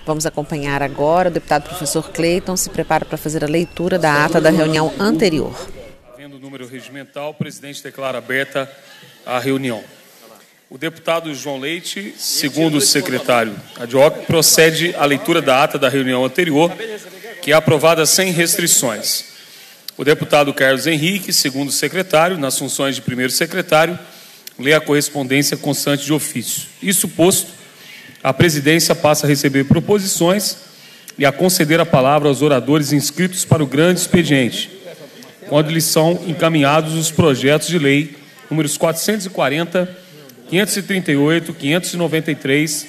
Vamos acompanhar agora. O deputado professor Cleiton se prepara para fazer a leitura da ata da reunião anterior. Havendo o número regimental, o presidente declara aberta a reunião. O deputado João Leite, segundo o secretário ad hoc, procede à leitura da ata da reunião anterior, que é aprovada sem restrições. O deputado Carlos Henrique, segundo o secretário, nas funções de primeiro secretário, lê a correspondência constante de ofício. Isso posto, a presidência passa a receber proposições e a conceder a palavra aos oradores inscritos para o grande expediente, quando lhes são encaminhados os projetos de lei números 440, 538, 593,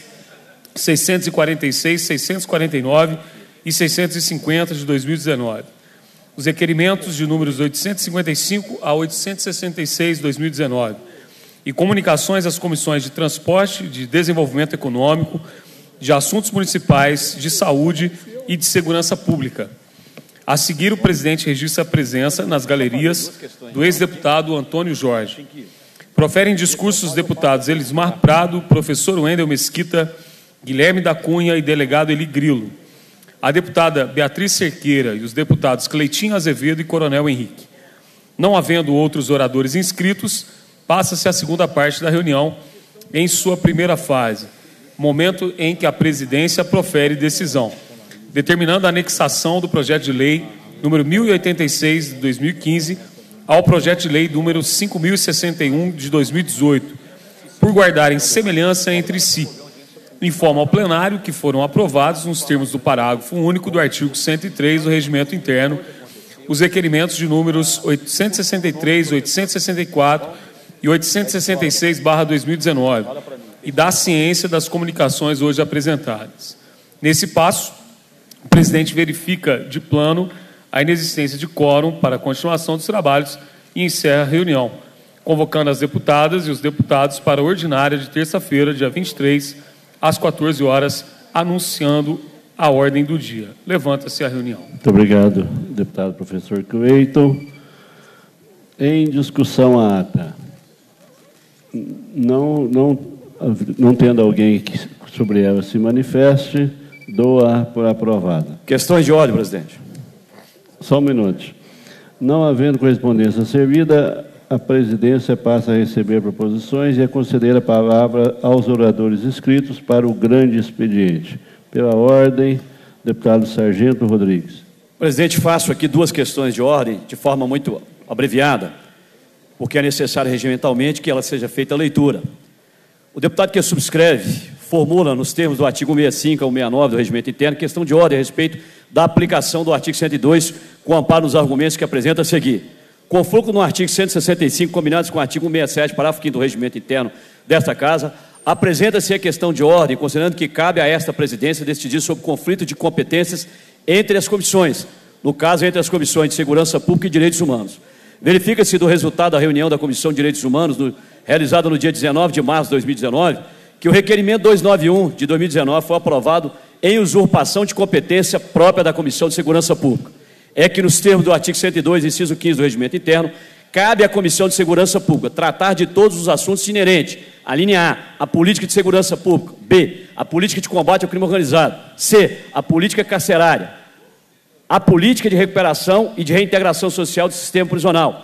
646, 649 e 650 de 2019. Os requerimentos de números 855 a 866 de 2019 e comunicações às comissões de Transporte, de Desenvolvimento Econômico, de Assuntos Municipais, de Saúde e de Segurança Pública. A seguir, o presidente registra a presença nas galerias do ex-deputado Antônio Jorge. Proferem discursos os deputados Elismar Prado, professor Wendel Mesquita, Guilherme da Cunha e delegado Eli Grilo. A deputada Beatriz Cerqueira e os deputados Cleitinho Azevedo e Coronel Henrique. Não havendo outros oradores inscritos, passa-se a segunda parte da reunião em sua primeira fase, momento em que a presidência profere decisão, determinando a anexação do projeto de lei número 1086 de 2015 ao projeto de lei número 5061 de 2018, por guardarem semelhança entre si. Informa ao plenário que foram aprovados, nos termos do parágrafo único do artigo 103 do Regimento Interno, os requerimentos de números 863, 864 e 866/2019 e dá ciência das comunicações hoje apresentadas. Nesse passo, o presidente verifica de plano a inexistência de quórum para a continuação dos trabalhos e encerra a reunião, convocando as deputadas e os deputados para a ordinária de terça-feira, dia 23, às 14 horas, anunciando a ordem do dia. Levanta-se a reunião. Muito obrigado, deputado professor Cleiton. Em discussão a ata. Não tendo alguém que sobre ela se manifeste, dou-a por aprovada. Questões de ordem, presidente. Só um minuto. Não havendo correspondência servida, a presidência passa a receber proposições e a conceder a palavra aos oradores inscritos para o grande expediente. Pela ordem, deputado Sargento Rodrigues. Presidente, faço aqui duas questões de ordem, de forma muito abreviada, porque é necessário regimentalmente que ela seja feita a leitura. O deputado que subscreve formula, nos termos do artigo 165 ao 169 do Regimento Interno, questão de ordem a respeito da aplicação do artigo 102, com amparo nos argumentos que apresenta a seguir. Confluco no artigo 165, combinados com o artigo 167, parágrafo 5º do Regimento Interno desta Casa, apresenta-se a questão de ordem, considerando que cabe a esta presidência decidir sobre conflito de competências entre as comissões, no caso, entre as comissões de Segurança Pública e Direitos Humanos. Verifica-se do resultado da reunião da Comissão de Direitos Humanos, realizada no dia 19 de março de 2019, que o requerimento 291 de 2019 foi aprovado em usurpação de competência própria da Comissão de Segurança Pública. É que, nos termos do artigo 102, inciso 15 do Regimento Interno, cabe à Comissão de Segurança Pública tratar de todos os assuntos inerentes. A linha A política de segurança pública. B, a política de combate ao crime organizado. C, a política carcerária. A política de recuperação e de reintegração social do sistema prisional.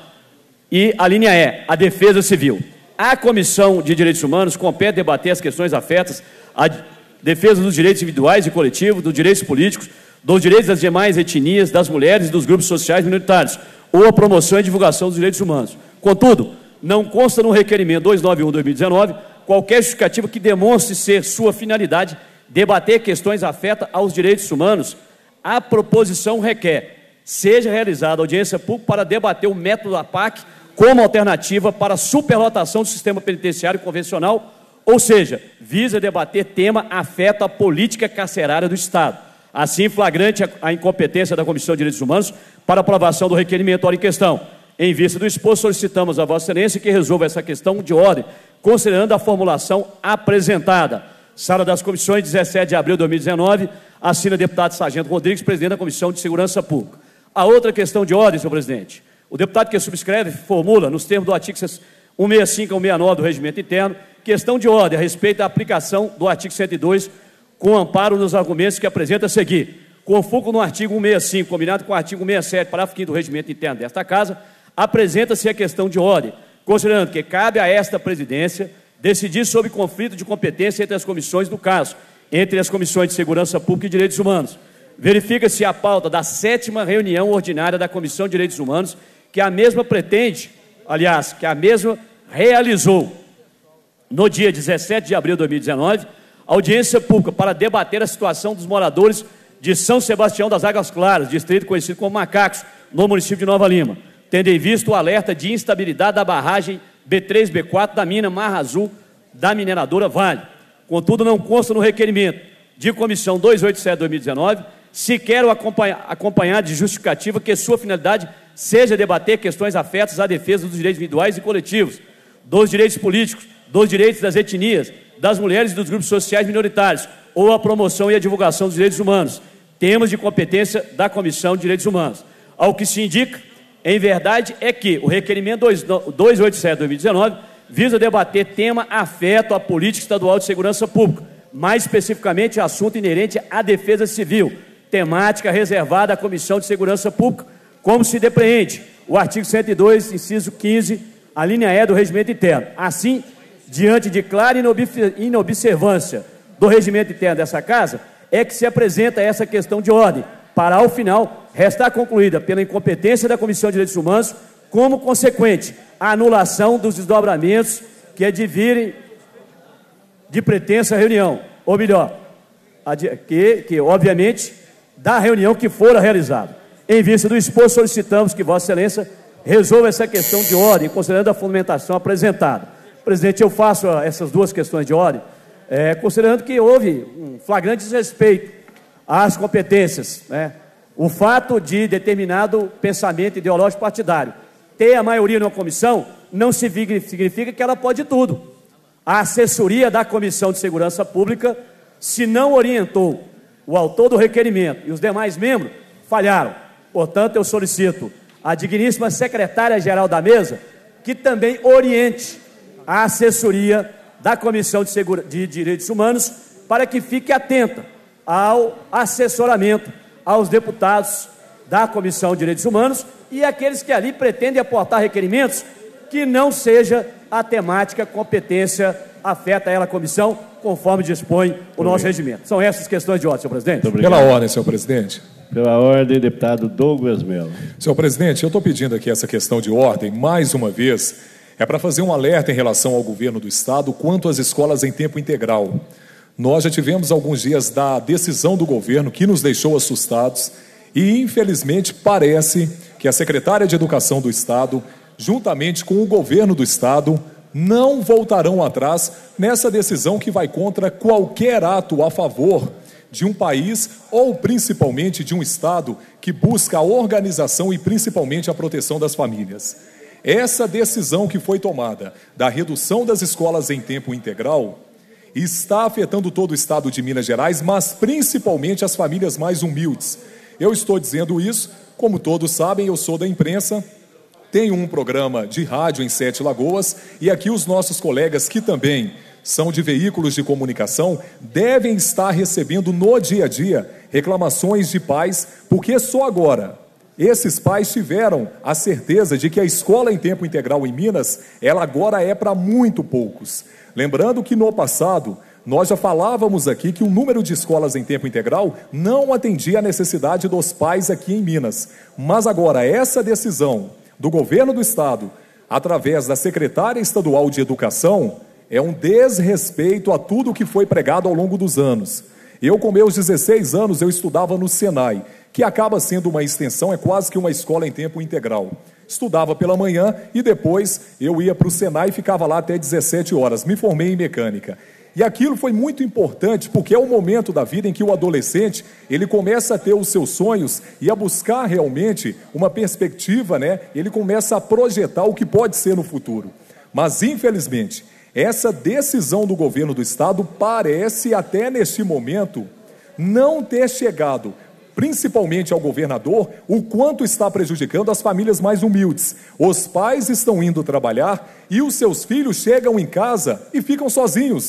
E a linha E, a defesa civil. A Comissão de Direitos Humanos compete debater as questões afetas à defesa dos direitos individuais e coletivos, dos direitos políticos, dos direitos das demais etnias, das mulheres e dos grupos sociais minoritários, ou a promoção e divulgação dos direitos humanos. Contudo, não consta no requerimento 291/2019 qualquer justificativa que demonstre ser sua finalidade debater questões afetas aos direitos humanos. A proposição requer seja realizada audiência pública para debater o método da PAC como alternativa para a superlotação do sistema penitenciário convencional, ou seja, visa debater tema afeta a política carcerária do Estado. Assim, flagrante a incompetência da Comissão de Direitos Humanos para aprovação do requerimento em questão. Em vista do exposto, solicitamos a Vossa Excelência que resolva essa questão de ordem, considerando a formulação apresentada. Sala das Comissões, 17 de abril de 2019, assina deputado Sargento Rodrigues, presidente da Comissão de Segurança Pública. A outra questão de ordem, senhor presidente. O deputado que subscreve formula, nos termos do artigo 165 ao 169 do Regimento Interno, questão de ordem a respeito da aplicação do artigo 102, com amparo nos argumentos que apresenta a seguir. Com foco no artigo 165, combinado com o artigo 167, parágrafo 5º do regimento interno desta Casa, apresenta-se a questão de ordem, considerando que cabe a esta presidência decidir sobre conflito de competência entre as comissões do caso, entre as comissões de Segurança Pública e Direitos Humanos. Verifica-se a pauta da 7ª reunião ordinária da Comissão de Direitos Humanos, que a mesma pretende, aliás, que a mesma realizou no dia 17 de abril de 2019, audiência pública para debater a situação dos moradores de São Sebastião das Águas Claras, distrito conhecido como Macacos, no município de Nova Lima, tendo em vista o alerta de instabilidade da barragem B3/B4 da mina Marra Azul da mineradora Vale. Contudo, não consta no requerimento de comissão 287/2019, sequer o acompanhado de justificativa que sua finalidade seja debater questões afetas à defesa dos direitos individuais e coletivos, dos direitos políticos, dos direitos das etnias, das mulheres e dos grupos sociais minoritários, ou a promoção e a divulgação dos direitos humanos, temas de competência da Comissão de Direitos Humanos. Ao que se indica, em verdade, é que o requerimento 287/2019 visa debater tema afeto à política estadual de segurança pública, mais especificamente assunto inerente à defesa civil, temática reservada à Comissão de Segurança Pública, como se depreende o artigo 102, inciso 15, a linha E do regimento interno. Assim, diante de clara inobservância do regimento interno dessa Casa, é que se apresenta essa questão de ordem, para, ao final, restar concluída pela incompetência da Comissão de Direitos Humanos, como consequente, a anulação dos desdobramentos que advirem de pretensa reunião, ou melhor, que obviamente, da reunião que fora realizada. Em vista do exposto, solicitamos que Vossa Excelência resolva essa questão de ordem, considerando a fundamentação apresentada. Presidente, eu faço essas duas questões de ordem, considerando que houve um flagrante desrespeito às competências, né? O fato de determinado pensamento ideológico partidário ter a maioria numa comissão não significa que ela pode tudo. A assessoria da Comissão de Segurança Pública, se não orientou o autor do requerimento e os demais membros, falharam. Portanto, eu solicito à digníssima secretária-geral da mesa que também oriente a assessoria da Comissão de Direitos Humanos para que fique atenta ao assessoramento aos deputados da Comissão de Direitos Humanos e aqueles que ali pretendem aportar requerimentos que não seja a temática, competência afeta a ela a comissão, conforme dispõe o nosso regimento. São essas questões de ordem, senhor presidente. Pela ordem, senhor presidente. Pela ordem, deputado Douglas Mello. Senhor presidente, eu estou pedindo aqui essa questão de ordem, mais uma vez, para fazer um alerta em relação ao governo do Estado quanto às escolas em tempo integral. Nós já tivemos alguns dias da decisão do governo que nos deixou assustados e, infelizmente, parece que a secretária de Educação do Estado, juntamente com o governo do Estado, não voltarão atrás nessa decisão que vai contra qualquer ato a favor de um país ou principalmente de um Estado que busca a organização e principalmente a proteção das famílias. Essa decisão que foi tomada da redução das escolas em tempo integral está afetando todo o Estado de Minas Gerais, mas principalmente as famílias mais humildes. Eu estou dizendo isso, como todos sabem, eu sou da imprensa, tenho um programa de rádio em Sete Lagoas e aqui os nossos colegas que também são de veículos de comunicação devem estar recebendo no dia a dia reclamações de pais, porque só agora esses pais tiveram a certeza de que a escola em tempo integral em Minas, ela agora é para muito poucos. Lembrando que no passado, nós já falávamos aqui que o número de escolas em tempo integral não atendia a necessidade dos pais aqui em Minas. Mas agora, essa decisão do governo do Estado, através da secretária estadual de Educação, é um desrespeito a tudo que foi pregado ao longo dos anos. Eu, com meus 16 anos, eu estudava no Senai, que acaba sendo uma extensão, é quase que uma escola em tempo integral. Estudava pela manhã e depois eu ia para o Senai e ficava lá até 17 horas. Me formei em mecânica. E aquilo foi muito importante porque é o momento da vida em que o adolescente, ele começa a ter os seus sonhos e a buscar realmente uma perspectiva, né? Ele começa a projetar o que pode ser no futuro. Mas, infelizmente, essa decisão do governo do Estado parece, até neste momento, não ter chegado, principalmente ao governador, o quanto está prejudicando as famílias mais humildes. Os pais estão indo trabalhar e os seus filhos chegam em casa e ficam sozinhos.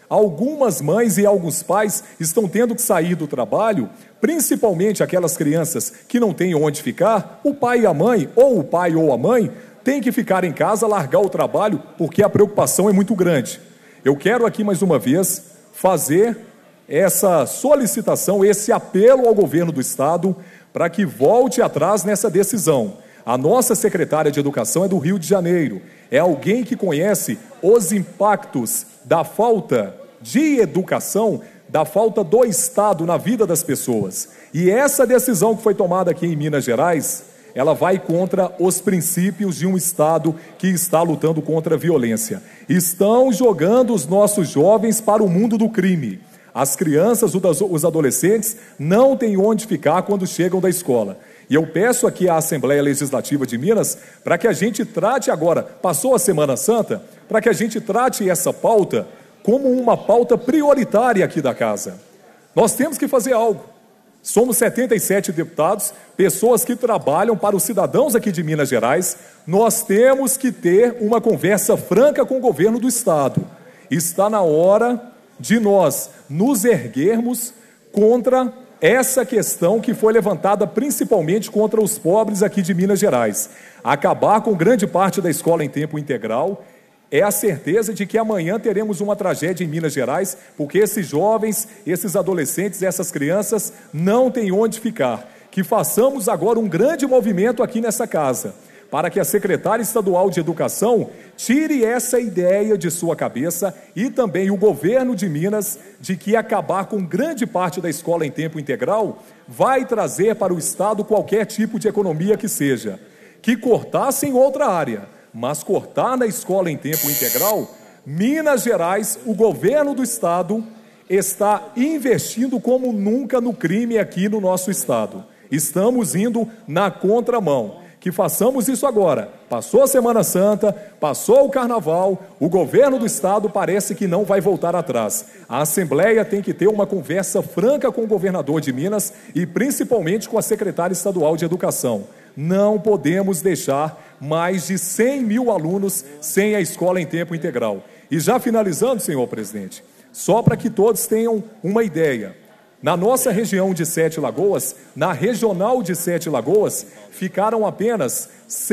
algumas mães e alguns pais estão tendo que sair do trabalho, principalmente aquelas crianças que não têm onde ficar, o pai e a mãe, ou o pai ou a mãe, tem que ficar em casa, largar o trabalho, porque a preocupação é muito grande. Eu quero aqui mais uma vez fazer essa solicitação, esse apelo ao governo do Estado para que volte atrás nessa decisão. A nossa secretária de Educação é do Rio de Janeiro, é alguém que conhece os impactos da falta de educação, da falta do Estado na vida das pessoas. E essa decisão que foi tomada aqui em Minas Gerais, ela vai contra os princípios de um Estado que está lutando contra a violência. Estão jogando os nossos jovens para o mundo do crime. As crianças, os adolescentes, não têm onde ficar quando chegam da escola. E eu peço aqui à Assembleia Legislativa de Minas para que a gente trate agora, passou a Semana Santa, para que a gente trate essa pauta como uma pauta prioritária aqui da casa. Nós temos que fazer algo. Somos 77 deputados, pessoas que trabalham para os cidadãos aqui de Minas Gerais. Nós temos que ter uma conversa franca com o governo do Estado. Está na hora de nós nos erguermos contra essa questão que foi levantada principalmente contra os pobres aqui de Minas Gerais. Acabar com grande parte da escola em tempo integral é a certeza de que amanhã teremos uma tragédia em Minas Gerais, porque esses jovens, esses adolescentes, essas crianças não têm onde ficar. Que façamos agora um grande movimento aqui nessa casa, para que a secretária estadual de Educação tire essa ideia de sua cabeça e também o governo de Minas de que acabar com grande parte da escola em tempo integral vai trazer para o Estado qualquer tipo de economia que seja. Que cortasse em outra área, mas cortar na escola em tempo integral, Minas Gerais, o governo do Estado, está investindo como nunca no crime aqui no nosso Estado. Estamos indo na contramão. Que façamos isso agora. Passou a Semana Santa, passou o Carnaval, o governo do Estado parece que não vai voltar atrás. A Assembleia tem que ter uma conversa franca com o governador de Minas e principalmente com a secretária estadual de Educação. Não podemos deixar mais de 100 mil alunos sem a escola em tempo integral. E já finalizando, senhor presidente, só para que todos tenham uma ideia, na nossa região de Sete Lagoas, na regional de Sete Lagoas, ficaram apenas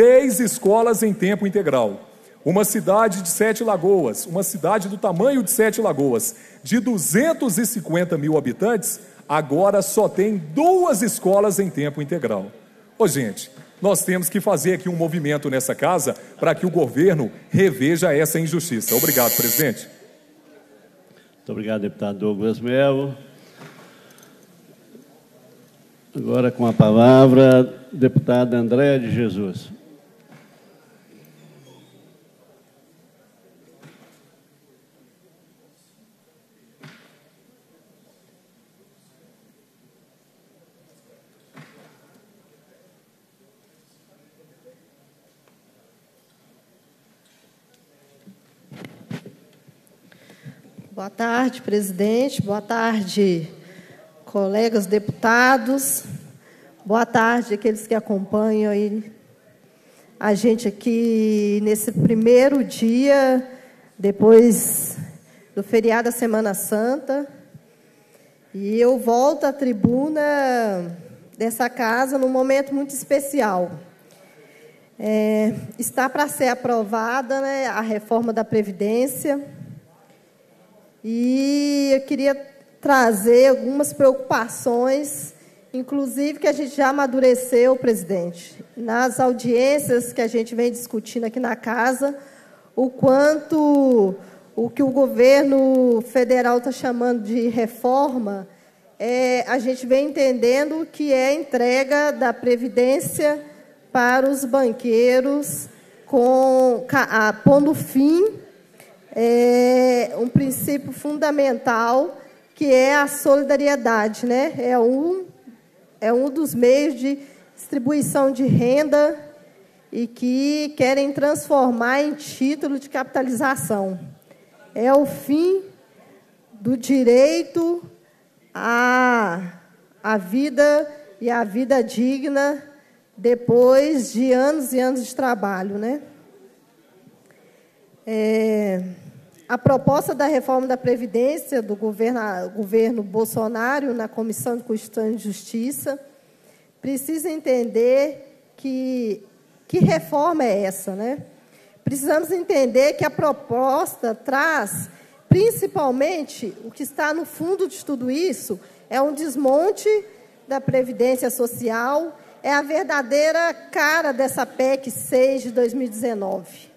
6 escolas em tempo integral. Uma cidade de Sete Lagoas, uma cidade do tamanho de Sete Lagoas, de 250 mil habitantes, agora só tem 2 escolas em tempo integral. Ô gente, nós temos que fazer aqui um movimento nessa casa para que o governo reveja essa injustiça. Obrigado, presidente. Muito obrigado, deputado Douglas Melo. Agora com a palavra, deputada Andréa de Jesus. Boa tarde, presidente. Boa tarde, colegas deputados. Boa tarde, aqueles que acompanham aí a gente aqui nesse primeiro dia, depois do feriado da Semana Santa. E eu volto à tribuna dessa casa num momento muito especial. Está para ser aprovada, né, a reforma da Previdência. E eu queria trazer algumas preocupações, inclusive que a gente já amadureceu, presidente, nas audiências que a gente vem discutindo aqui na casa, o quanto o que o governo federal está chamando de reforma, a gente vem entendendo que é entrega da Previdência para os banqueiros, pondo fim um princípio fundamental, que é a solidariedade, né? É um dos meios de distribuição de renda e que querem transformar em título de capitalização. É o fim do direito à vida e à vida digna depois de anos e anos de trabalho, né? a proposta da reforma da Previdência do governo Bolsonaro na Comissão de Constituição e Justiça, precisa entender que reforma é essa, né? Precisamos entender que a proposta traz, principalmente, o que está no fundo de tudo isso, é um desmonte da Previdência Social, é a verdadeira cara dessa PEC 6 de 2019.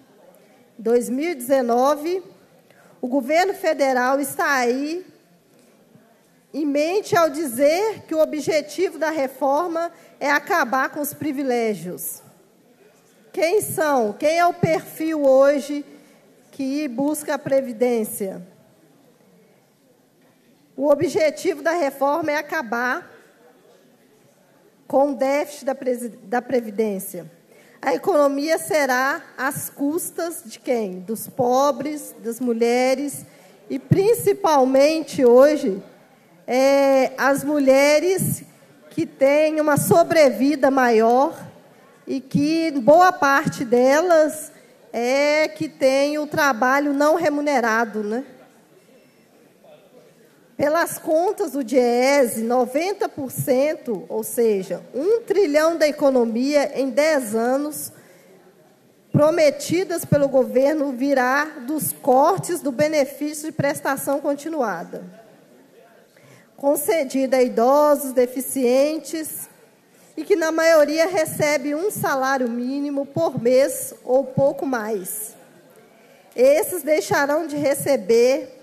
2019, o governo federal está aí em mente ao dizer que o objetivo da reforma é acabar com os privilégios. Quem são? Quem é o perfil hoje que busca a Previdência? O objetivo da reforma é acabar com o déficit da Previdência. A economia será às custas de quem? Dos pobres, das mulheres e, principalmente, hoje, as mulheres que têm uma sobrevida maior e que boa parte delas que tem o trabalho não remunerado, né? Pelas contas do DIEESE, 90%, ou seja, 1 trilhão da economia em 10 anos, prometidas pelo governo, virá dos cortes do benefício de prestação continuada, concedida a idosos, deficientes, e que, na maioria, recebe um salário mínimo por mês ou pouco mais. Esses deixarão de receber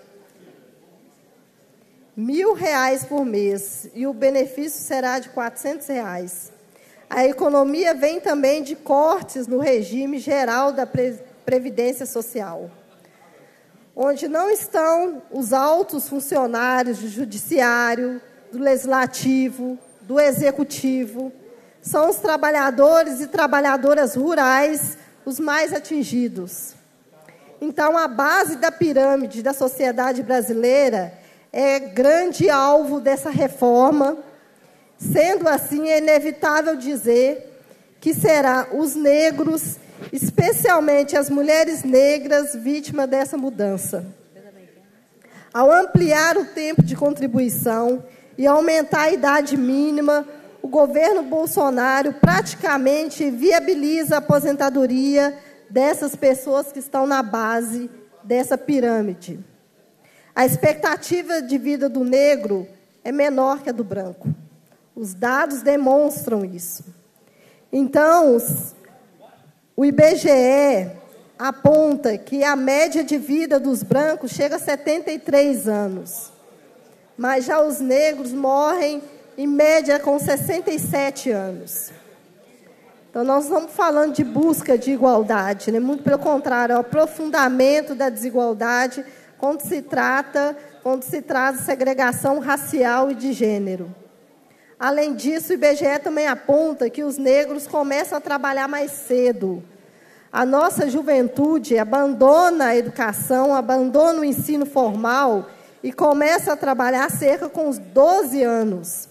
R$ 1.000 por mês, e o benefício será de R$ 400. A economia vem também de cortes no regime geral da Previdência Social, onde não estão os altos funcionários do Judiciário, do Legislativo, do Executivo. São os trabalhadores e trabalhadoras rurais os mais atingidos. Então, a base da pirâmide da sociedade brasileira é grande alvo dessa reforma. Sendo assim, é inevitável dizer que será os negros, especialmente as mulheres negras, vítimas dessa mudança. Ao ampliar o tempo de contribuição e aumentar a idade mínima, o governo Bolsonaro praticamente viabiliza a aposentadoria dessas pessoas que estão na base dessa pirâmide. A expectativa de vida do negro é menor que a do branco. Os dados demonstram isso. Então, o IBGE aponta que a média de vida dos brancos chega a 73 anos. Mas já os negros morrem, em média, com 67 anos. Então, nós estamos falando de busca de igualdade, né? Muito pelo contrário, é o aprofundamento da desigualdade quando se traz segregação racial e de gênero. Além disso, o IBGE também aponta que os negros começam a trabalhar mais cedo. A nossa juventude abandona a educação, abandona o ensino formal e começa a trabalhar cerca com os 12 anos.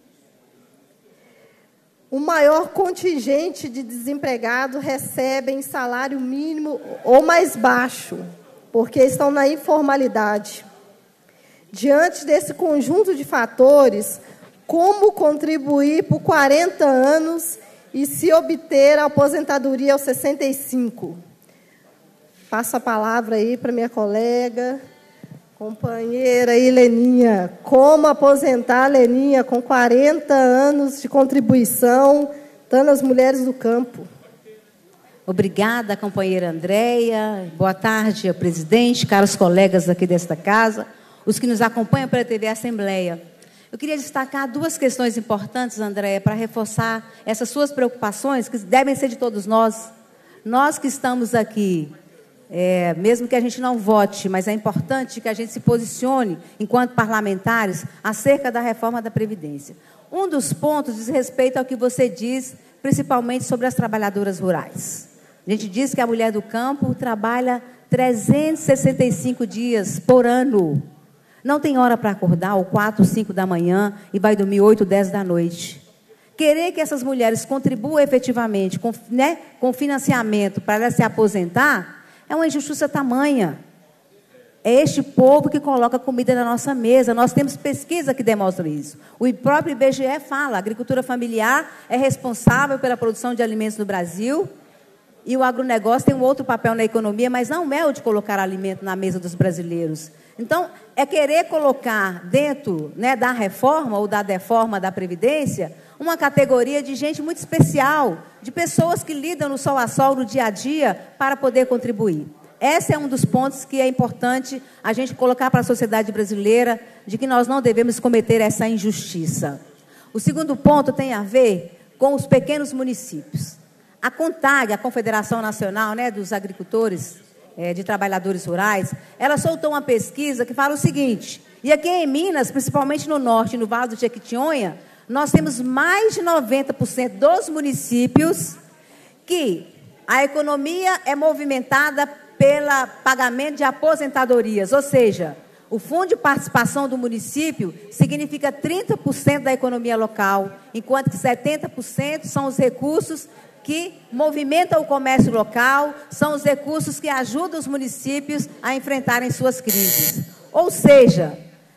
O maior contingente de desempregados recebem salário mínimo ou mais baixo, porque estão na informalidade. Diante desse conjunto de fatores, como contribuir por 40 anos e se obter a aposentadoria aos 65? Passo a palavra aí para minha colega, companheira aí, Leninha. Como aposentar a Leninha com 40 anos de contribuição, dando as mulheres do campo? Obrigada, companheira Andréia. Boa tarde, presidente, caros colegas aqui desta casa, os que nos acompanham pela TV Assembleia. Eu queria destacar duas questões importantes, Andréia, para reforçar essas suas preocupações, que devem ser de todos nós. Nós que estamos aqui, mesmo que a gente não vote, mas é importante que a gente se posicione, enquanto parlamentares, acerca da reforma da Previdência. Um dos pontos diz respeito ao que você diz, principalmente sobre as trabalhadoras rurais. A gente diz que a mulher do campo trabalha 365 dias por ano. Não tem hora para acordar, ou 4, 5 da manhã, e vai dormir 8, 10 da noite. Querer que essas mulheres contribuam efetivamente com financiamento para elas se aposentar é uma injustiça tamanha. É este povo que coloca comida na nossa mesa. Nós temos pesquisa que demonstra isso. O próprio IBGE fala, a agricultura familiar é responsável pela produção de alimentos no Brasil, e o agronegócio tem um outro papel na economia, mas não é o de colocar alimento na mesa dos brasileiros. Então, é querer colocar dentro, né, da reforma ou da deforma da Previdência uma categoria de gente muito especial, de pessoas que lidam no sol a sol, no dia a dia, para poder contribuir. Esse é um dos pontos que é importante a gente colocar para a sociedade brasileira, de que nós não devemos cometer essa injustiça. O segundo ponto tem a ver com os pequenos municípios. A CONTAG, a Confederação Nacional, né, dos Agricultores, de Trabalhadores Rurais, ela soltou uma pesquisa que fala o seguinte, e aqui em Minas, principalmente no norte, no Vale do Jequitinhonha, nós temos mais de 90% dos municípios que a economia é movimentada pelo pagamento de aposentadorias, ou seja, o fundo de participação do município significa 30% da economia local, enquanto que 70% são os recursos que movimentam o comércio local, são os recursos que ajudam os municípios a enfrentarem suas crises. Ou seja,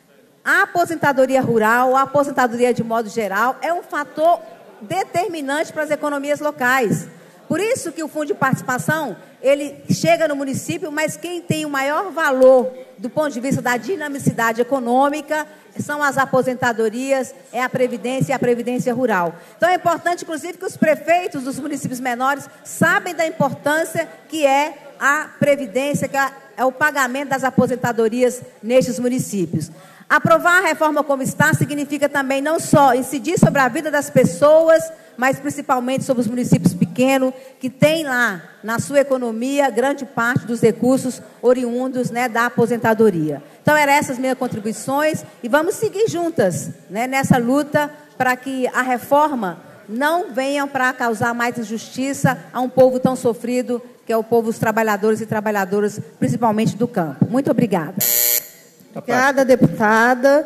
a aposentadoria rural, a aposentadoria de modo geral, é um fator determinante para as economias locais. Por isso que o fundo de participação, ele chega no município, mas quem tem o maior valor do ponto de vista da dinamicidade econômica são as aposentadorias, é a Previdência e a Previdência Rural. Então é importante, inclusive, que os prefeitos dos municípios menores sabem da importância que é a Previdência, que é o pagamento das aposentadorias nestes municípios. Aprovar a reforma como está significa também não só incidir sobre a vida das pessoas, mas principalmente sobre os municípios pequenos, que têm lá, na sua economia, grande parte dos recursos oriundos, né, da aposentadoria. Então, eram essas minhas contribuições, e vamos seguir juntas, né, nessa luta para que a reforma não venha para causar mais injustiça a um povo tão sofrido, que é o povo dos trabalhadores e trabalhadoras, principalmente do campo. Muito obrigada. Obrigada, deputada.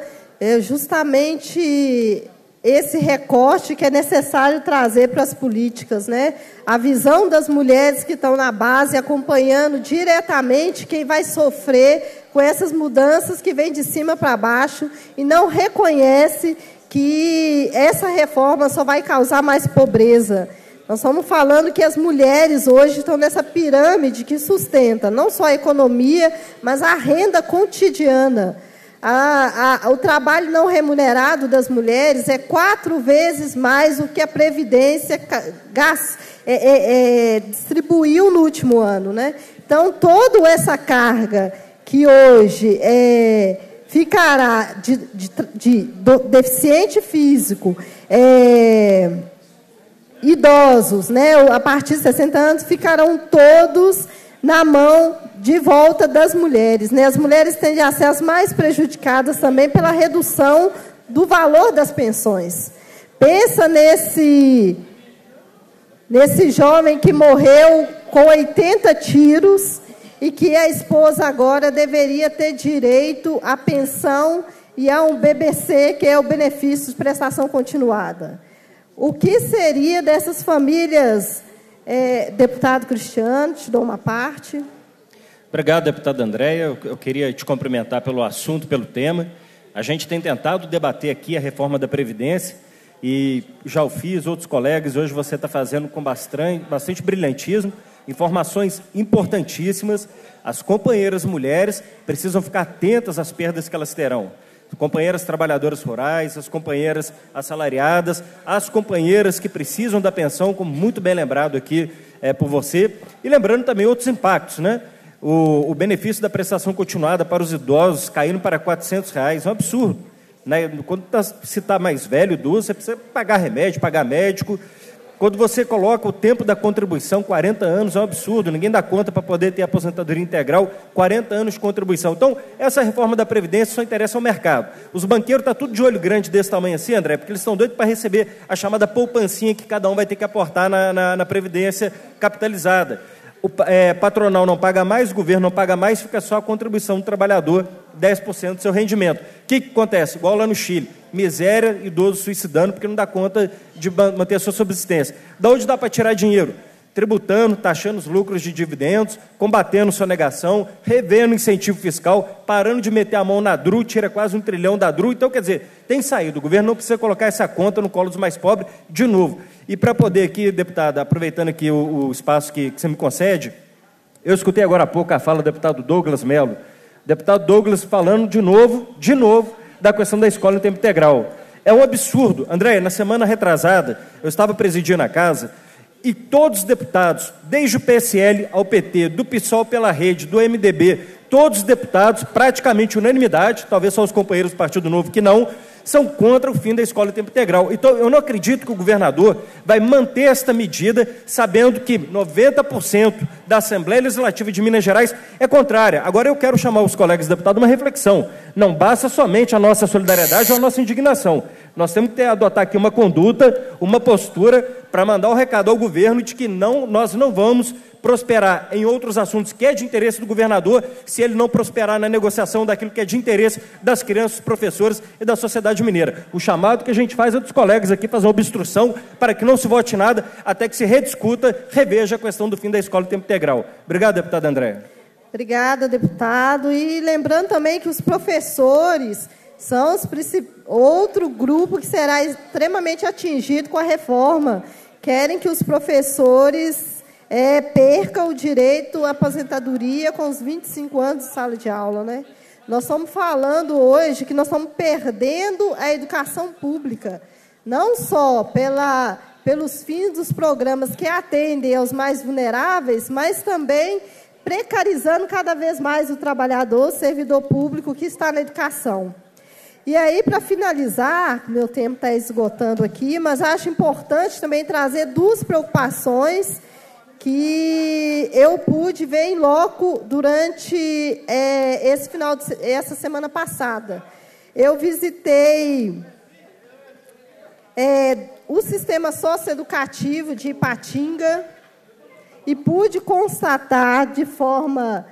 Justamente esse recorte que é necessário trazer para as políticas, né? A visão das mulheres que estão na base, acompanhando diretamente quem vai sofrer com essas mudanças que vêm de cima para baixo e não reconhece que essa reforma só vai causar mais pobreza. Nós estamos falando que as mulheres hoje estão nessa pirâmide que sustenta não só a economia, mas a renda cotidiana. O trabalho não remunerado das mulheres é 4 vezes mais do que a Previdência distribuiu no último ano, né? Então, toda essa carga que hoje ficará de deficiente físico, idosos, né, a partir de 60 anos, ficarão todos na mão de volta das mulheres, né? As mulheres tendem a ser as mais prejudicadas também pela redução do valor das pensões. Pensa nesse jovem que morreu com 80 tiros e que a esposa agora deveria ter direito à pensão e a um BBC, que é o benefício de prestação continuada. O que seria dessas famílias, deputado Cristiano? Te dou uma parte. Obrigado, deputada Andréia. Eu queria te cumprimentar pelo assunto, pelo tema. A gente tem tentado debater aqui a reforma da Previdência e já o fiz, outros colegas, hoje você está fazendo com bastante brilhantismo, informações importantíssimas. As companheiras mulheres precisam ficar atentas às perdas que elas terão. Companheiras trabalhadoras rurais, as companheiras assalariadas, as companheiras que precisam da pensão, como muito bem lembrado aqui por você, e lembrando também outros impactos, né? O benefício da prestação continuada para os idosos caindo para R$400, é um absurdo, né? Quando se está mais velho, idoso, você precisa pagar remédio, pagar médico. Quando você coloca o tempo da contribuição, 40 anos, é um absurdo, ninguém dá conta para poder ter aposentadoria integral, 40 anos de contribuição. Então, essa reforma da Previdência só interessa ao mercado. Os banqueiros estão tudo de olho grande desse tamanho assim, André, porque eles estão doidos para receber a chamada poupancinha que cada um vai ter que aportar na Previdência capitalizada. O patronal não paga mais, o governo não paga mais, fica só a contribuição do trabalhador, 10% do seu rendimento. O que acontece? Igual lá no Chile, miséria, idoso suicidando porque não dá conta de manter a sua subsistência. Da onde dá para tirar dinheiro? tributando, taxando os lucros de dividendos, combatendo sonegação, revendo incentivo fiscal, parando de meter a mão na DRU, tira quase 1 trilhão da DRU. Então, quer dizer, tem saído. O governo não precisa colocar essa conta no colo dos mais pobres de novo. E para poder aqui, deputada, aproveitando aqui o espaço que você me concede, eu escutei agora há pouco a fala do deputado Douglas Mello. Deputado Douglas falando de novo, da questão da escola em tempo integral. É um absurdo. André, na semana retrasada, eu estava presidindo a casa e todos os deputados, desde o PSL ao PT, do PSOL pela rede, do MDB, todos os deputados, praticamente unanimidade, talvez só os companheiros do Partido Novo que não, são contra o fim da escola em tempo integral. Então, eu não acredito que o governador vai manter esta medida, sabendo que 90% da Assembleia Legislativa de Minas Gerais é contrária. Agora, eu quero chamar os colegas deputados a uma reflexão. Não basta somente a nossa solidariedade ou a nossa indignação. Nós temos que adotar aqui uma conduta, uma postura, para mandar o recado ao governo de que nós não vamos prosperar em outros assuntos que é de interesse do governador, se ele não prosperar na negociação daquilo que é de interesse das crianças, dos professores e da sociedade mineira. O chamado que a gente faz é dos colegas aqui fazer uma obstrução para que não se vote nada, até que se rediscuta, reveja a questão do fim da escola em tempo integral. Obrigado, deputada Andréa. Obrigada, deputado. E lembrando também que os professores são outro grupo que será extremamente atingido com a reforma. Querem que os professores percam o direito à aposentadoria com os 25 anos de sala de aula, né? Nós estamos falando hoje que nós estamos perdendo a educação pública, não só pelos fins dos programas que atendem aos mais vulneráveis, mas também precarizando cada vez mais o trabalhador, o servidor público que está na educação. E aí, para finalizar, meu tempo está esgotando aqui, mas acho importante também trazer duas preocupações que eu pude ver em loco durante essa semana passada. Eu visitei o sistema socioeducativo de Ipatinga e pude constatar de forma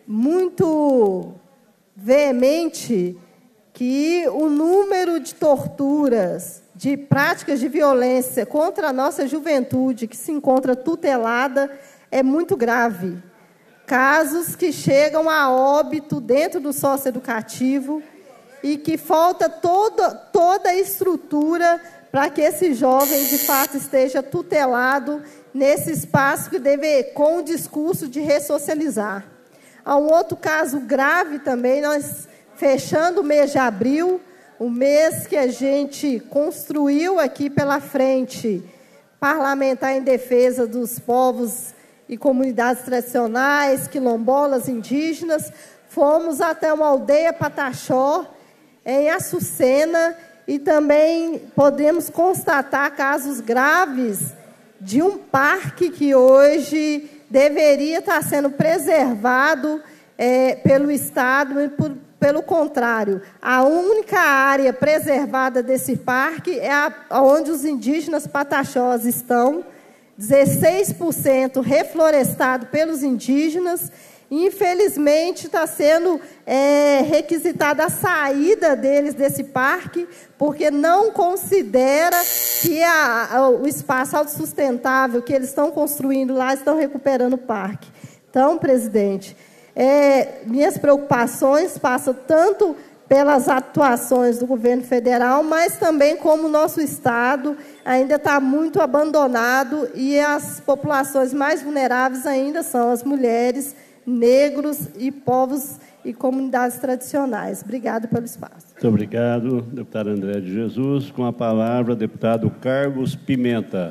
muito veemente que o número de torturas, de práticas de violência contra a nossa juventude, que se encontra tutelada, é muito grave. Casos que chegam a óbito dentro do socioeducativo e que falta toda a estrutura para que esse jovem, de fato, esteja tutelado nesse espaço que deve, com o discurso de ressocializar. Há um outro caso grave também, nós fechando o mês de abril, o mês que a gente construiu aqui pela frente, parlamentar em defesa dos povos e comunidades tradicionais, quilombolas, indígenas, fomos até uma aldeia Pataxó, em Açucena, e também podemos constatar casos graves de um parque que hoje deveria estar sendo preservado pelo Estado, e pelo contrário, a única área preservada desse parque é onde os indígenas pataxós estão, 16% reflorestado pelos indígenas, e, infelizmente, está sendo requisitada a saída deles desse parque, porque não considera que o espaço autossustentável que eles estão construindo lá estão recuperando o parque. Então, presidente, minhas preocupações passam tanto pelas atuações do governo federal, mas também como o nosso Estado ainda está muito abandonado e as populações mais vulneráveis ainda são as mulheres, negros e povos e comunidades tradicionais. Obrigada pelo espaço. Muito obrigado, deputada Andréa de Jesus. Com a palavra, deputado Carlos Pimenta.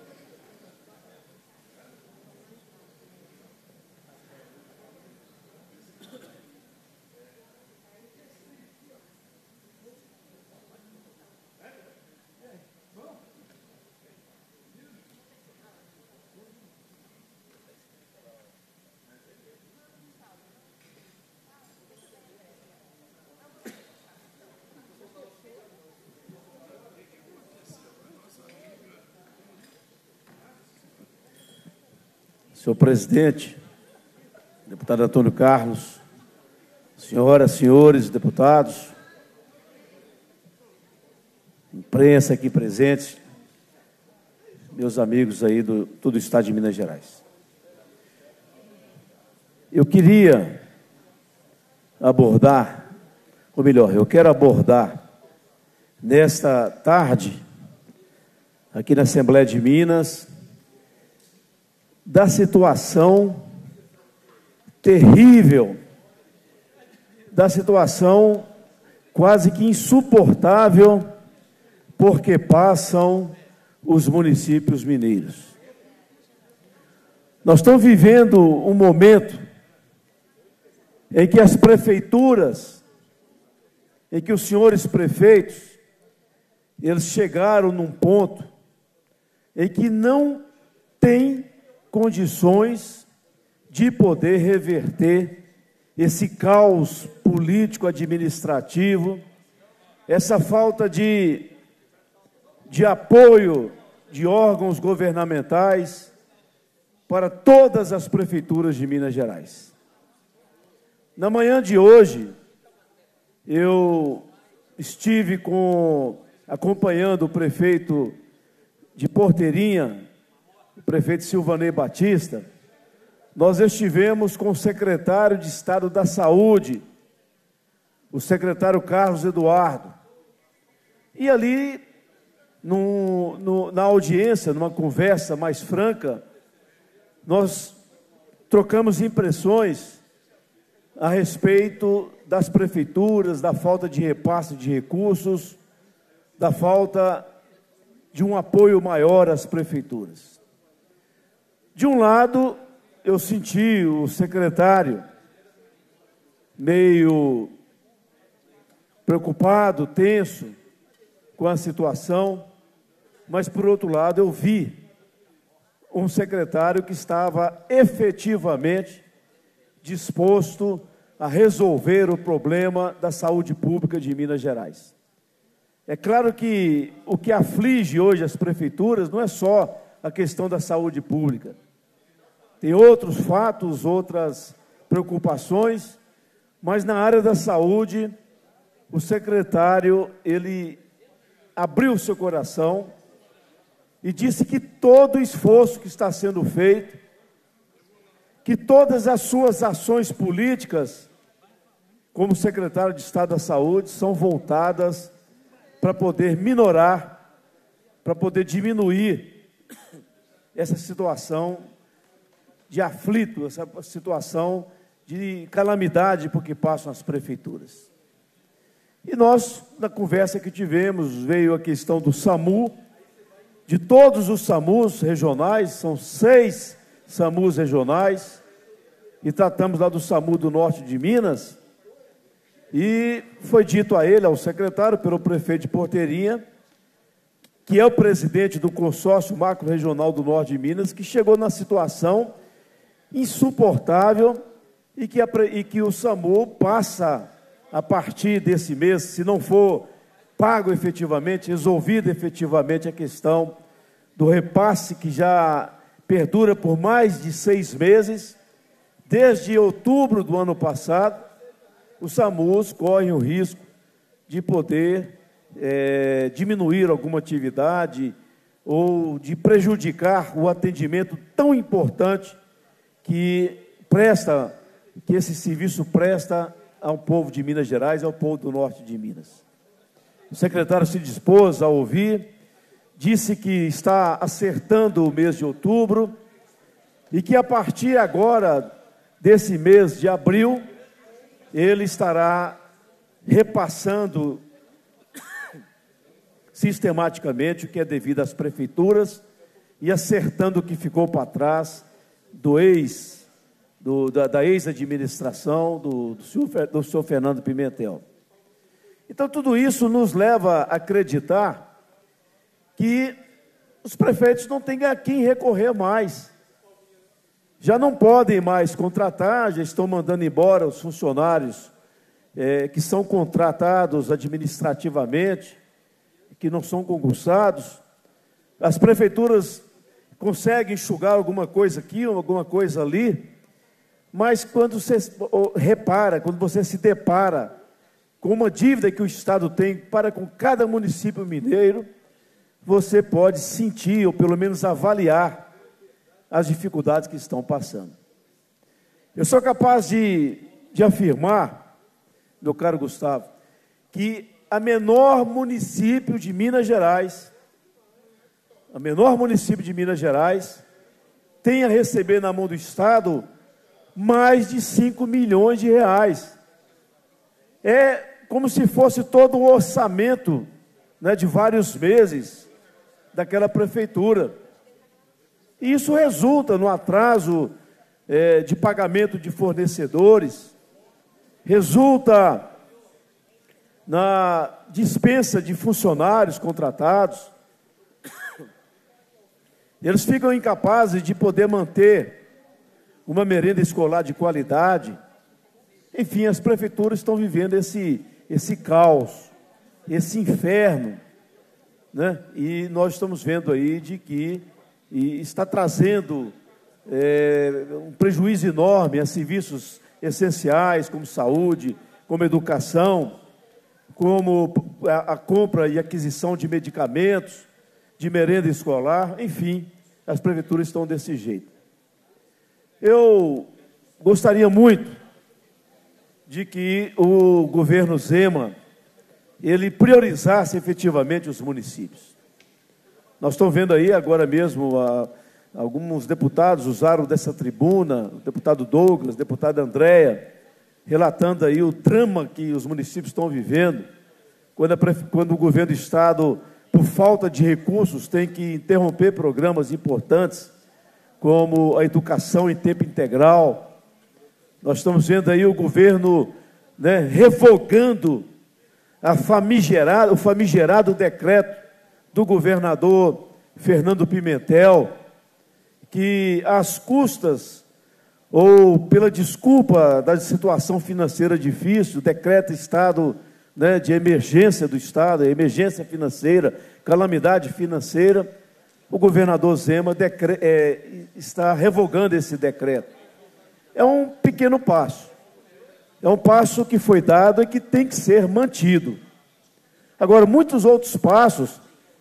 Senhor presidente, deputado Antônio Carlos, senhoras, senhores deputados, imprensa aqui presente, meus amigos aí do todo o estado de Minas Gerais. Eu queria abordar, ou melhor, eu quero abordar nesta tarde, aqui na Assembleia de Minas, da situação terrível, da situação quase que insuportável, porque passam os municípios mineiros. Nós estamos vivendo um momento em que as prefeituras, em que os senhores prefeitos, eles chegaram num ponto em que não tem condições de poder reverter esse caos político-administrativo, essa falta de apoio de órgãos governamentais para todas as prefeituras de Minas Gerais. Na manhã de hoje, eu estive acompanhando o prefeito de Porteirinha, o prefeito Silvanei Batista. Nós estivemos com o secretário de Estado da Saúde, o secretário Carlos Eduardo. E ali, na audiência, numa conversa mais franca, nós trocamos impressões a respeito das prefeituras, da falta de repasse de recursos, da falta de um apoio maior às prefeituras. De um lado, eu senti o secretário meio preocupado, tenso com a situação, mas, por outro lado, eu vi um secretário que estava efetivamente disposto a resolver o problema da saúde pública de Minas Gerais. É claro que o que aflige hoje as prefeituras não é só a questão da saúde pública. Tem outros fatos, outras preocupações, mas na área da saúde, o secretário, ele abriu seu coração e disse que todo o esforço que está sendo feito, que todas as suas ações políticas, como secretário de Estado da Saúde, são voltadas para poder minorar, para poder diminuir essa situação de aflito, essa situação de calamidade por que passam as prefeituras. E nós, na conversa que tivemos, veio a questão do SAMU, de todos os SAMUs regionais, são 6 SAMUs regionais, e tratamos lá do SAMU do norte de Minas, e foi dito a ele, ao secretário, pelo prefeito de Porteirinha, que é o presidente do consórcio macro-regional do norte de Minas, que chegou na situação insuportável e que o SAMU passa, a partir desse mês, se não for pago efetivamente, resolvida efetivamente a questão do repasse que já perdura por mais de 6 meses, desde outubro do ano passado, os SAMUs correm o risco de poder diminuir alguma atividade ou de prejudicar o atendimento tão importante que esse serviço presta ao povo de Minas Gerais, ao povo do norte de Minas. O secretário se dispôs a ouvir, disse que está acertando o mês de outubro e que a partir agora desse mês de abril, ele estará repassando sistematicamente o que é devido às prefeituras e acertando o que ficou para trás da ex-administração do senhor Fernando Pimentel. Então, tudo isso nos leva a acreditar que os prefeitos não têm a quem recorrer mais. Já não podem mais contratar, já estão mandando embora os funcionários que são contratados administrativamente, que não são concursados. As prefeituras conseguem enxugar alguma coisa aqui, alguma coisa ali, mas quando você repara, quando você se depara com uma dívida que o Estado tem para com cada município mineiro, você pode sentir, ou pelo menos avaliar, as dificuldades que estão passando. Eu sou capaz de afirmar, meu caro Gustavo, que a menor município de Minas Gerais, tem a receber na mão do Estado mais de 5 milhões de reais. É como se fosse todo o orçamento, né, de vários meses daquela prefeitura. E isso resulta no atraso de pagamento de fornecedores, resulta na dispensa de funcionários contratados. Eles ficam incapazes de poder manter uma merenda escolar de qualidade. Enfim, as prefeituras estão vivendo esse caos, esse inferno, né? E nós estamos vendo aí de que está trazendo um prejuízo enorme a serviços essenciais, como saúde, como educação, como a compra e aquisição de medicamentos, de merenda escolar, enfim, as prefeituras estão desse jeito. Eu gostaria muito de que o governo Zema, ele priorizasse efetivamente os municípios. Nós estamos vendo aí agora mesmo, alguns deputados usaram dessa tribuna, o deputado Douglas, a deputada Andréia, relatando aí o drama que os municípios estão vivendo, quando o governo do Estado, por falta de recursos, tem que interromper programas importantes, como a educação em tempo integral. Nós estamos vendo aí o governo, né, revogando o famigerado decreto do governador Fernando Pimentel, que às custas ou pela desculpa da situação financeira difícil, decreta estado, né, de emergência do Estado, emergência financeira, calamidade financeira, o governador Zema está revogando esse decreto. É um pequeno passo. É um passo que foi dado e que tem que ser mantido. Agora, muitos outros passos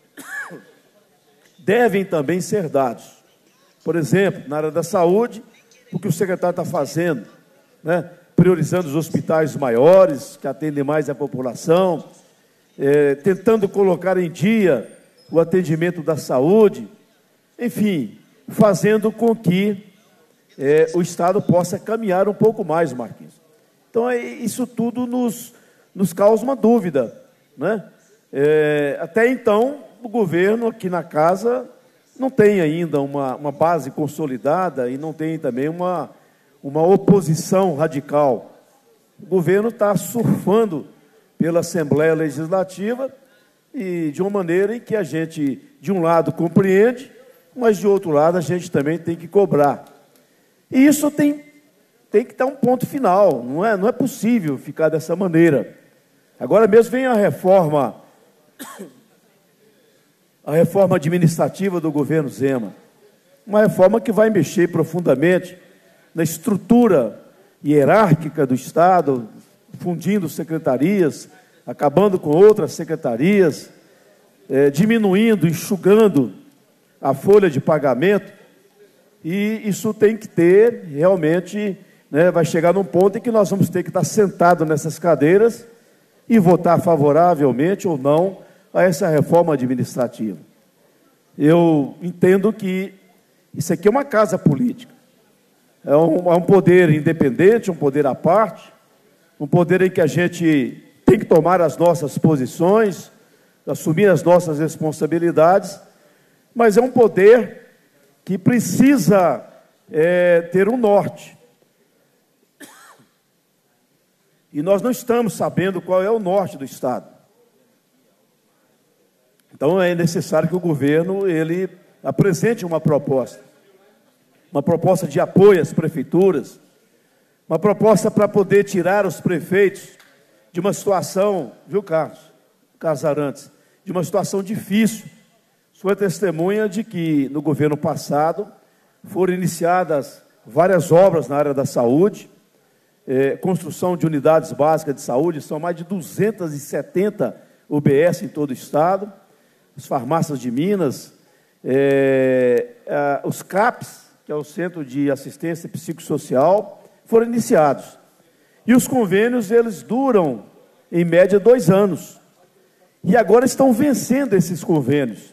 devem também ser dados. Por exemplo, na área da saúde, o que o secretário está fazendo, né? Priorizando os hospitais maiores, que atendem mais a população, tentando colocar em dia o atendimento da saúde, enfim, fazendo com que o Estado possa caminhar um pouco mais, Marquinhos. Então, isso tudo nos causa uma dúvida, né? Até então, o governo aqui na casa não tem ainda uma base consolidada e não tem também uma oposição radical. O governo está surfando pela Assembleia Legislativa e de uma maneira em que a gente, de um lado, compreende, mas de outro lado a gente também tem que cobrar. E isso tem que dar um ponto final, não é possível ficar dessa maneira. Agora mesmo vem a reforma administrativa do governo Zema, uma reforma que vai mexer profundamente na estrutura hierárquica do Estado, fundindo secretarias, acabando com outras secretarias, diminuindo, enxugando a folha de pagamento, e isso tem que ter, realmente, né, vai chegar num ponto em que nós vamos ter que estar sentados nessas cadeiras e votar favoravelmente ou não a essa reforma administrativa. Eu entendo que isso aqui é uma casa política, é um poder independente, um poder à parte, um poder em que a gente tem que tomar as nossas posições, assumir as nossas responsabilidades, mas é um poder que precisa ter um norte. E nós não estamos sabendo qual é o norte do Estado. Então é necessário que o governo ele apresente uma proposta de apoio às prefeituras, uma proposta para poder tirar os prefeitos de uma situação, viu, Carlos Arantes, de uma situação difícil. Sou testemunha de que no governo passado foram iniciadas várias obras na área da saúde, construção de unidades básicas de saúde, são mais de 270 UBS em todo o Estado. as farmácias de Minas, os CAPs, que é o Centro de Assistência Psicossocial, foram iniciados. E os convênios, eles duram, em média, 2 anos. E agora estão vencendo esses convênios.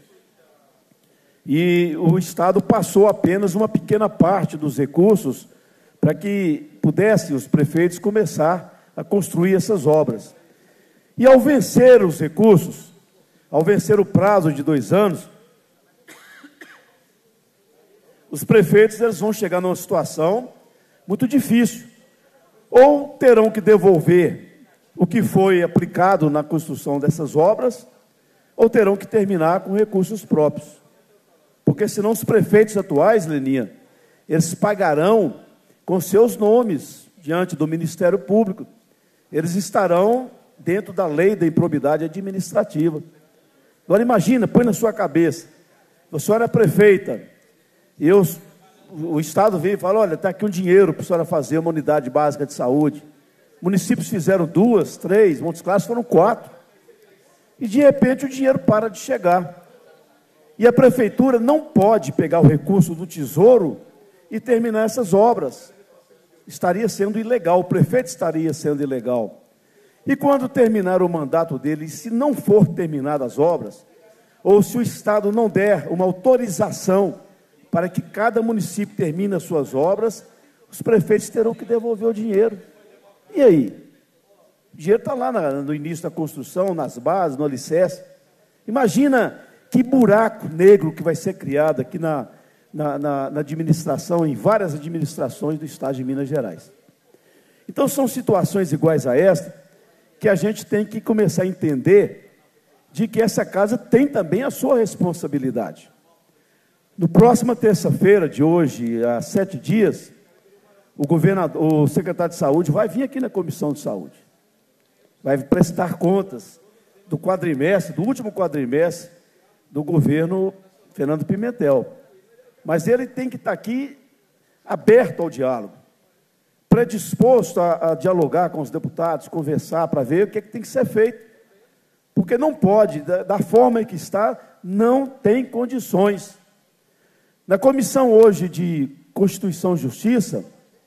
E o Estado passou apenas uma pequena parte dos recursos para que pudessem os prefeitos começar a construir essas obras. E ao vencer os recursos, ao vencer o prazo de 2 anos, os prefeitos eles vão chegar numa situação muito difícil. Ou terão que devolver o que foi aplicado na construção dessas obras, ou terão que terminar com recursos próprios. Porque senão os prefeitos atuais, Leninha, eles pagarão com seus nomes diante do Ministério Público. Eles estarão dentro da lei da improbidade administrativa. Agora imagina, põe na sua cabeça, a senhora é prefeita, e o Estado veio e falou, olha, está aqui um dinheiro para a senhora fazer uma unidade básica de saúde. Municípios fizeram 2, 3, Montes Claros foram 4. E de repente o dinheiro para de chegar. E a prefeitura não pode pegar o recurso do tesouro e terminar essas obras. Estaria sendo ilegal, o prefeito estaria sendo ilegal. E quando terminar o mandato dele, se não for terminadas as obras, ou se o Estado não der uma autorização para que cada município termine as suas obras, os prefeitos terão que devolver o dinheiro. E aí? O dinheiro está lá no início da construção, nas bases, no alicerce. Imagina que buraco negro que vai ser criado aqui na administração, em várias administrações do Estado de Minas Gerais. Então, são situações iguais a esta, que a gente tem que começar a entender de que essa casa tem também a sua responsabilidade. No próxima terça-feira de hoje, há 7 dias, o secretário de Saúde vai vir aqui na Comissão de Saúde. Vai prestar contas do quadrimestre, do último quadrimestre do governo Fernando Pimentel. Mas ele tem que estar aqui aberto ao diálogo, predisposto a dialogar com os deputados, conversar para ver o que tem que ser feito. Porque não pode, da forma em que está, não tem condições. Na comissão hoje de Constituição e Justiça,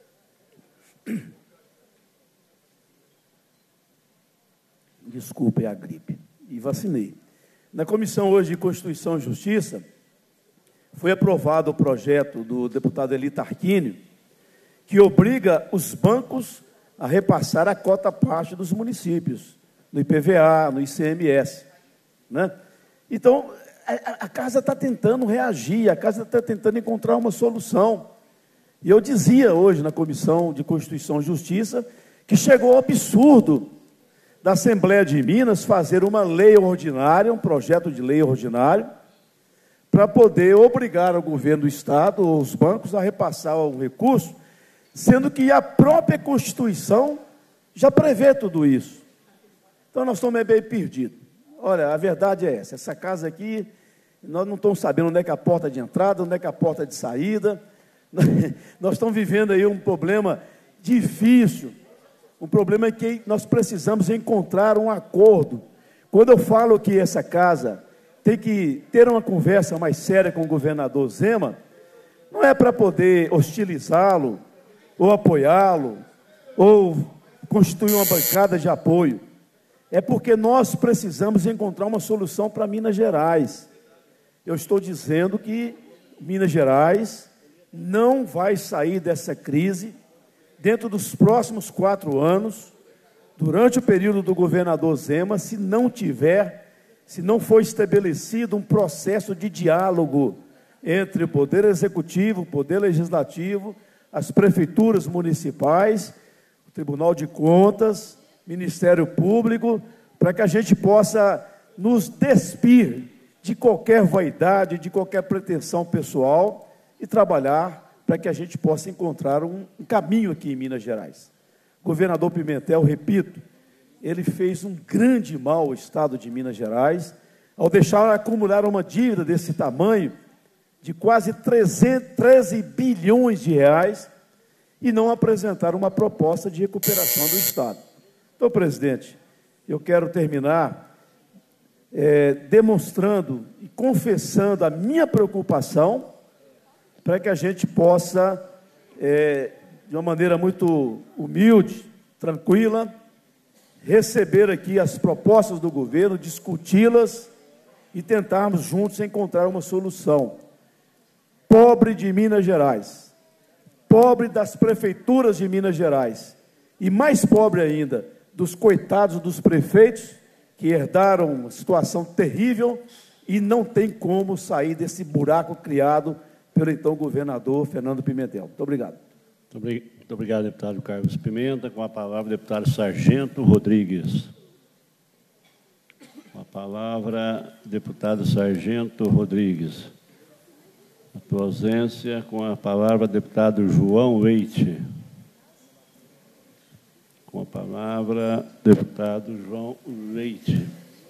desculpe a gripe, e vacinei. Na comissão hoje de Constituição e Justiça, foi aprovado o projeto do deputado Eli Tarquínio, que obriga os bancos a repassar a cota parte dos municípios, no IPVA, no ICMS. Né? Então, a casa está tentando reagir, a casa está tentando encontrar uma solução. E eu dizia hoje na Comissão de Constituição e Justiça que chegou ao absurdo da Assembleia de Minas fazer uma lei ordinária, um projeto de lei ordinário, para poder obrigar o governo do Estado ou os bancos a repassar o recurso, sendo que a própria Constituição já prevê tudo isso. Então, nós estamos bem perdidos. Olha, a verdade é essa casa aqui, nós não estamos sabendo onde é que é a porta de entrada, onde é que é a porta de saída. Nós estamos vivendo aí um problema difícil, um problema que nós precisamos encontrar um acordo. Quando eu falo que essa casa tem que ter uma conversa mais séria com o governador Zema, não é para poder hostilizá-lo, ou apoiá-lo, ou constituir uma bancada de apoio. É porque nós precisamos encontrar uma solução para Minas Gerais. Eu estou dizendo que Minas Gerais não vai sair dessa crise dentro dos próximos 4 anos, durante o período do governador Zema, se não for estabelecido um processo de diálogo entre o Poder Executivo, o Poder Legislativo, as prefeituras municipais, o Tribunal de Contas, Ministério Público, para que a gente possa nos despir de qualquer vaidade, de qualquer pretensão pessoal e trabalhar para que a gente possa encontrar um caminho aqui em Minas Gerais. O governador Pimentel, repito, ele fez um grande mal ao Estado de Minas Gerais, ao deixar acumular uma dívida desse tamanho, de quase 13 bilhões de reais, e não apresentar uma proposta de recuperação do Estado. Então, presidente, eu quero terminar demonstrando e confessando a minha preocupação para que a gente possa, de uma maneira muito humilde, tranquila, receber aqui as propostas do governo, discuti-las e tentarmos juntos encontrar uma solução. Pobre de Minas Gerais, pobre das prefeituras de Minas Gerais e mais pobre ainda dos coitados dos prefeitos que herdaram uma situação terrível e não tem como sair desse buraco criado pelo então governador Fernando Pimentel. Muito obrigado. Muito obrigado, deputado Carlos Pimenta. Com a palavra, deputado Sargento Rodrigues. Com a palavra, deputado Sargento Rodrigues. A tua ausência. Com a palavra, deputado João Leite. Com a palavra, deputado João Leite.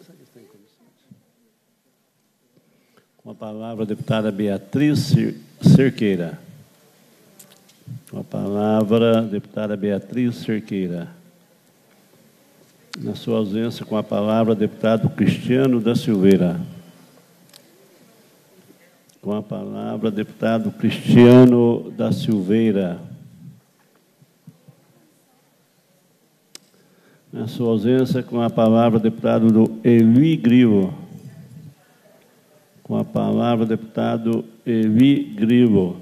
Com a palavra, a deputada Beatriz Cerqueira. Com a palavra, a deputada Beatriz Cerqueira. Na sua ausência, com a palavra, deputado Cristiano da Silveira. Com a palavra, deputado Cristiano da Silveira. Na sua ausência, com a palavra, deputado do Eli Grilo. Com a palavra, deputado Eli Grilo.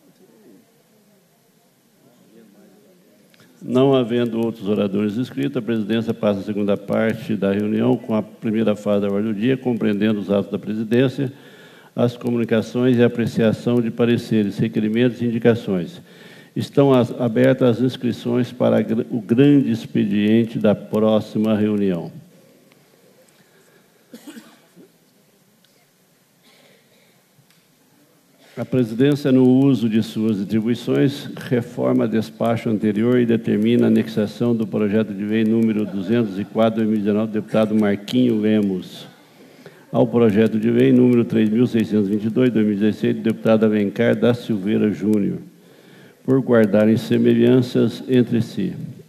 Não havendo outros oradores inscritos, a presidência passa a segunda parte da reunião com a primeira fase da ordem do dia, compreendendo os atos da presidência, as comunicações e a apreciação de pareceres, requerimentos e indicações. Estão abertas as inscrições para o grande expediente da próxima reunião. A presidência, no uso de suas atribuições, reforma despacho anterior e determina a anexação do projeto de lei número 204/2019 do deputado Marquinho Lemos ao projeto de lei número 3.622/2016 do deputado Alencar da Silveira Júnior, por guardarem semelhanças entre si.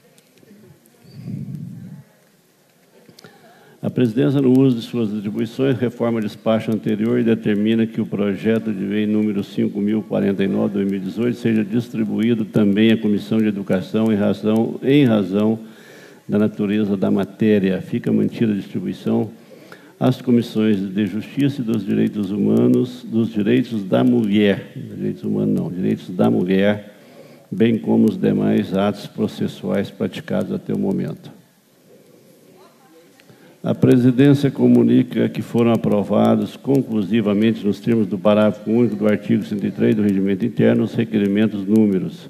A presidência, no uso de suas atribuições, reforma o despacho anterior e determina que o projeto de lei número 5.049/2018 seja distribuído também à Comissão de Educação em razão da natureza da matéria. Fica mantida a distribuição às comissões de Justiça e dos Direitos Humanos, dos Direitos da Mulher, direitos humanos não, direitos da mulher, bem como os demais atos processuais praticados até o momento. A presidência comunica que foram aprovados conclusivamente, nos termos do parágrafo único do artigo 103 do Regimento Interno, os requerimentos números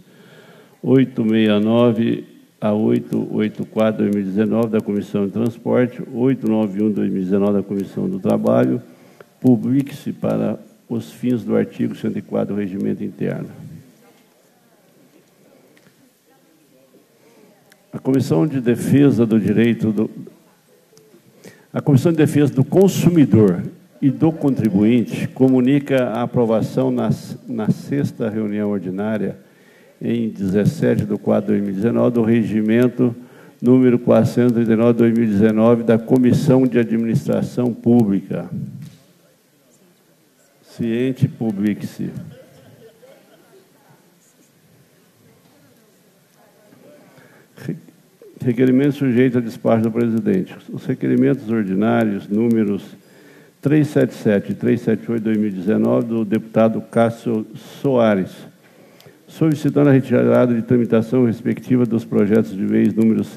869 a 884/2019 da Comissão de Transporte, 891/2019 da Comissão do Trabalho, publique-se para os fins do artigo 104 do Regimento Interno. A Comissão de Defesa do Direito A Comissão de Defesa do Consumidor e do Contribuinte comunica a aprovação na sexta reunião ordinária, em 17/4/2019, do Regimento número 439/2019 da Comissão de Administração Pública. Ciente, publique-se. Requerimento sujeito a despacho do presidente. Os requerimentos ordinários, números 377 e 378/2019, do deputado Cássio Soares, solicitando a retirada de tramitação respectiva dos projetos de leis números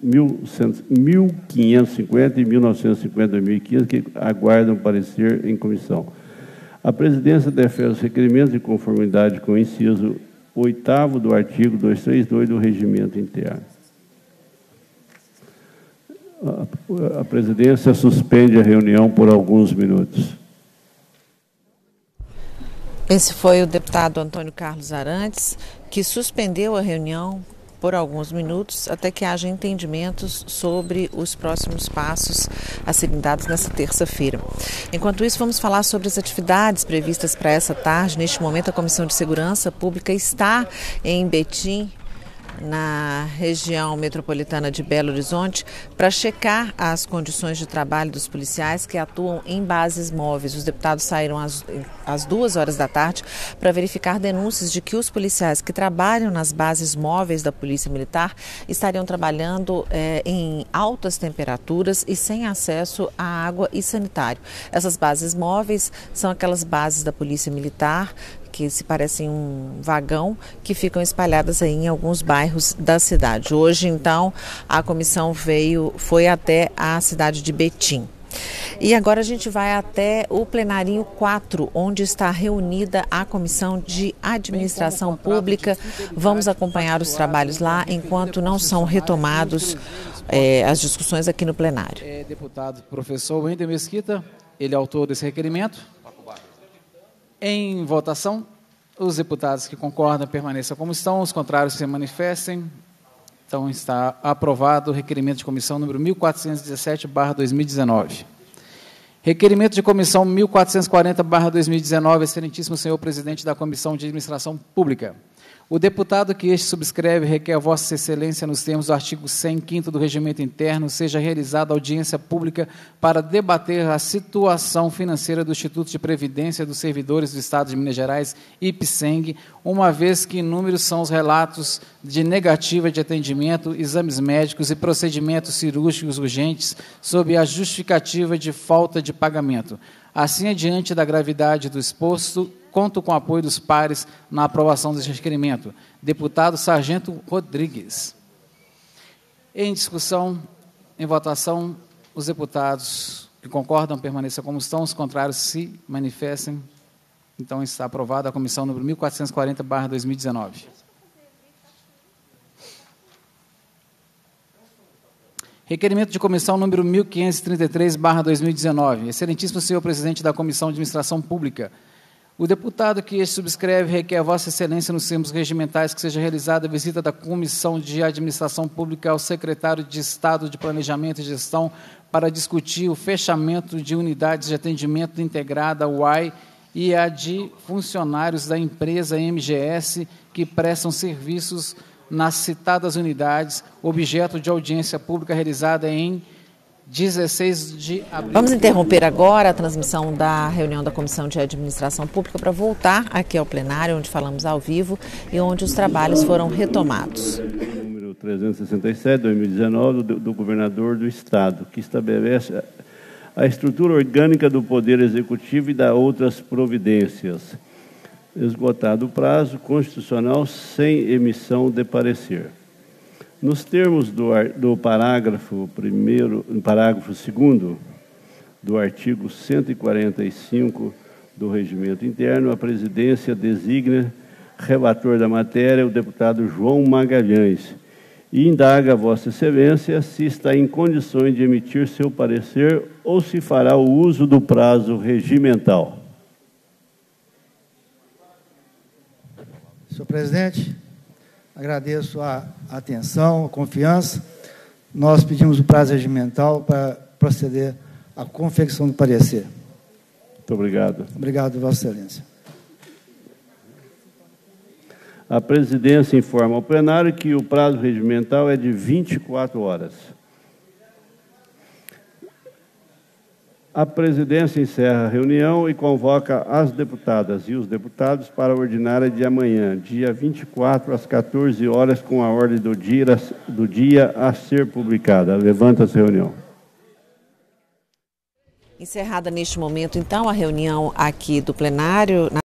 1550 e 1950/2015, que aguardam parecer em comissão. A presidência defere os requerimentos de conformidade com o inciso 8º do artigo 232 do Regimento Interno. A presidência suspende a reunião por alguns minutos. Esse foi o deputado Antônio Carlos Arantes, que suspendeu a reunião por alguns minutos até que haja entendimentos sobre os próximos passos a serem dados nessa terça-feira. Enquanto isso, vamos falar sobre as atividades previstas para essa tarde. Neste momento, a Comissão de Segurança Pública está em Betim, na região metropolitana de Belo Horizonte para checar as condições de trabalho dos policiais que atuam em bases móveis. Os deputados saíram às 2 horas da tarde para verificar denúncias de que os policiais que trabalham nas bases móveis da Polícia Militar estariam trabalhando em altas temperaturas e sem acesso à água e sanitário. Essas bases móveis são aquelas bases da Polícia Militar que se parecem um vagão, que ficam espalhadas aí em alguns bairros da cidade. Hoje, então, a comissão foi até a cidade de Betim. E agora a gente vai até o plenarinho 4, onde está reunida a Comissão de Administração Pública. Vamos acompanhar os trabalhos lá, enquanto não são retomados as discussões aqui no plenário. Deputado professor Wender Mesquita, ele é autor desse requerimento. Em votação, os deputados que concordam permaneçam como estão, os contrários se manifestem. Então, está aprovado o requerimento de comissão número 1417/2019. Requerimento de comissão 1440/2019, excelentíssimo senhor presidente da Comissão de Administração Pública. O deputado que este subscreve requer a Vossa Excelência, nos termos do artigo 105º do Regimento Interno, seja realizada audiência pública para debater a situação financeira do Instituto de Previdência dos Servidores do Estado de Minas Gerais, IPSENG, uma vez que inúmeros são os relatos de negativa de atendimento, exames médicos e procedimentos cirúrgicos urgentes sob a justificativa de falta de pagamento. Assim, diante da gravidade do exposto, conto com o apoio dos pares na aprovação deste requerimento. Deputado Sargento Rodrigues. Em discussão, em votação, os deputados que concordam permaneçam como estão, os contrários se manifestem. Então, está aprovada a comissão número 1440/2019. Requerimento de comissão número 1533/2019. Excelentíssimo senhor presidente da Comissão de Administração Pública, o deputado que este subscreve requer a Vossa Excelência, nos termos regimentais, que seja realizada a visita da Comissão de Administração Pública ao secretário de Estado de Planejamento e Gestão para discutir o fechamento de unidades de atendimento integrada, UAI, e a de funcionários da empresa MGS que prestam serviços nas citadas unidades, objeto de audiência pública realizada em 16 de abril. Vamos interromper agora a transmissão da reunião da Comissão de Administração Pública para voltar aqui ao plenário, onde falamos ao vivo e onde os trabalhos foram retomados. Número 367, 2019, do governador do Estado, que estabelece a estrutura orgânica do Poder Executivo e dá outras providências. Esgotado o prazo constitucional sem emissão de parecer. Nos termos do parágrafo 2º do artigo 145 do Regimento Interno, a presidência designa relator da matéria o deputado João Magalhães e indaga a Vossa Excelência se está em condições de emitir seu parecer ou se fará o uso do prazo regimental. Senhor presidente, agradeço a atenção, a confiança. Nós pedimos o prazo regimental para proceder à confecção do parecer. Muito obrigado. Obrigado, Vossa Excelência. A presidência informa ao plenário que o prazo regimental é de 24 horas. A presidência encerra a reunião e convoca as deputadas e os deputados para a ordinária de amanhã, dia 24, às 14 horas, com a ordem do dia a ser publicada. Levanta-se a reunião. Encerrada neste momento, então, a reunião aqui do plenário.